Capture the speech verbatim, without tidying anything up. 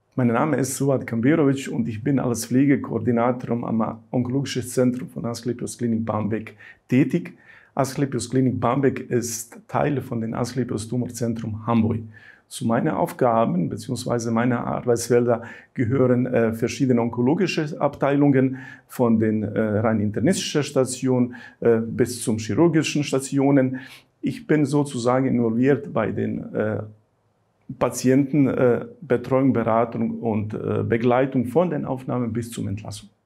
Mein Name ist Suad Kambirovic und ich bin als Pflegekoordinator am Onkologischen Zentrum von Asklepios Klinik Barmbek tätig. Asklepios Klinik Barmbek ist Teil von dem Asklepios Tumorzentrum Hamburg. Zu meinen Aufgaben bzw. meine Arbeitsfelder gehören äh, verschiedene onkologische Abteilungen, von den äh, rein internistischen Stationen äh, bis zum chirurgischen Stationen. Ich bin sozusagen involviert bei den äh, Patientenbetreuung, äh, Beratung und äh, Begleitung von den Aufnahmen bis zur Entlassung.